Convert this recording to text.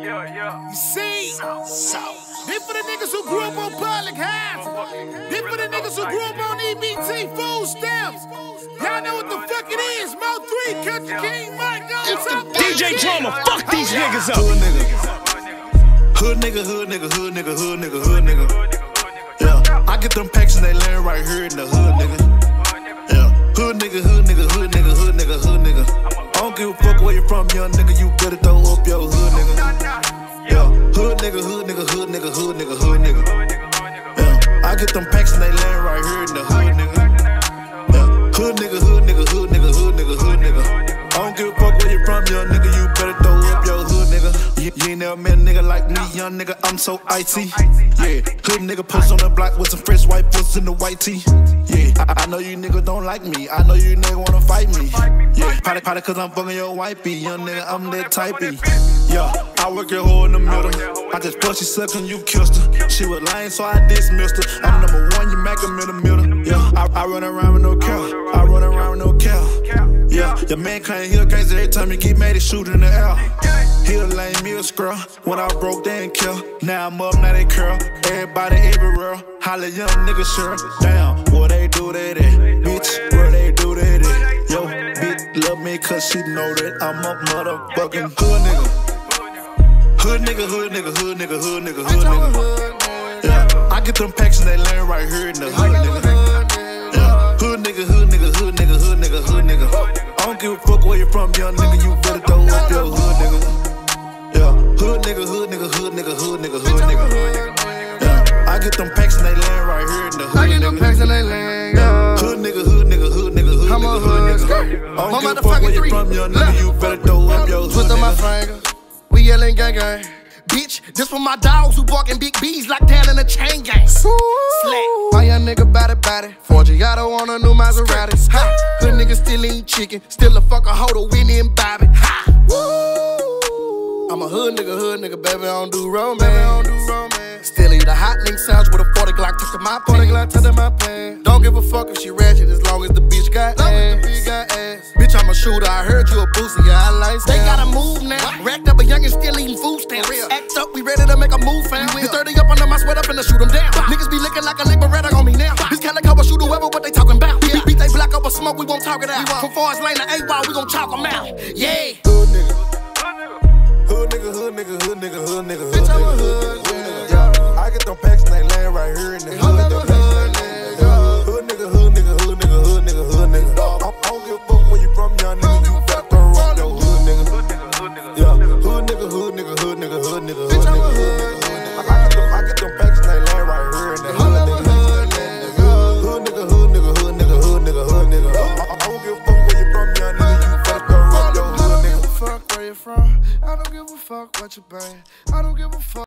You see? This for the niggas who grew up on public housing. This for the niggas who grew up on EBT food stamps. Y'all know what the fuck it is. Mo3, Country King, Mike on top. DJ Drama, fuck these niggas up. Hood nigga, hood nigga, hood nigga, hood nigga, hood nigga. Yeah, I get them packs and they land right here in the hood, nigga. Yeah, hood nigga, hood nigga, hood nigga, hood nigga, hood nigga. I don't give a fuck where you from, young nigga. You better throw up your hood, nigga. Yeah, hood nigga, hood nigga, hood nigga, hood nigga, hood nigga. Yeah, I get them packs and they land right here in the hood, nigga. Yeah, hood nigga, hood nigga, hood nigga, hood nigga, hood nigga. I don't give a fuck where you from, young nigga. You better throw up your hood, nigga. You ain't never met a nigga like me, young nigga. I'm so icy. Yeah, hood nigga post on the block with some fresh white puss in the white tee. Yeah, I know you niggas don't like me. I know you niggas wanna fight me. Yeah, probably cause I'm fucking your wifey, young nigga. I'm that typey. Yeah, I work your hoe in the middle. I just push she suckin', you kissed her. She was lying, so I dismissed her. I'm number one, you mack 'em in the middle. Yeah, I run around with no care. I run around with no care. Yeah, your man can't hear gangs every time you get mad, he shoot in the air. He a lame, me a scrub. When I broke, they ain't kill. Now I'm up, now they curl. Everybody everywhere. Holla young nigga, sure. Damn, what they do that at? Bitch, where they do that at? Yo, bitch love me cause she know that I'm a motherfucking hood nigga. Hood nigga, hood nigga, hood nigga, hood nigga, hood nigga. Yeah, I get them packs and they land right here in the hood nigga. Yeah, hood nigga, hood nigga, hood nigga, hood nigga, hood nigga. I don't give a fuck where you from, young nigga. You better throw up your hood nigga. Yeah, hood nigga, hood nigga, hood nigga, hood nigga, hood nigga. Yeah, I get them packs and they land right here in the hood. I get them packs and they land. Hood nigga, hood nigga, hood nigga, hood nigga, hood nigga. I don't give a fuck where you from, young nigga. You better throw up your hood Twist on my finger, we yelling gang gang. Bitch, this for my dogs who barking big B's locked down in a chain gang. Slack. My young nigga body. 4G, I don't want a new Maserati. Ha. Hood nigga still eat chicken, still a fucking hoe to Winnie and Bobby. Ha. Woo. I'm a hood nigga, baby, I don't do romance. Still eat a hot link sandwich with a 40 Glock tucked in my pants. Don't give a fuck if she ratchet as long as the bitch got ass. Bitch, I'm a shooter, I heard you a booster, yeah, I like that. They gotta move now. Racked up a youngin' still eating food stamps. Act up, we ready to make a move, fam. You 30 up under my sweater, finna shoot them down. Niggas be looking like a liberator on me now. This calico will shoot whoever, what they talking about. Beat they block up with smoke, we won't talk it out. From Forest Lane to A-Wall, we gon' chalk them out. Yeah. Hood nigga. Hood nigga, hood nigga, hood nigga, hood nigga, Bitch, I'm a hood nigga. Yeah, I get them packs and they land right here in the hood. Hood nigga, hood nigga, hood nigga, hood nigga, hood nigga. I don't give a fuck where you from, young nigga. You better throw up your hood nigga. Yeah, hood nigga, hood nigga, hood nigga, hood nigga, hood nigga. I get them packs and they land right here in the hood. Hood nigga, hood nigga, hood nigga, hood nigga, hood nigga. I don't give a fuck where you from, young nigga. You better throw up your hood nigga. Fuck where you from. I don't give a fuck what you bang. I don't give a fuck.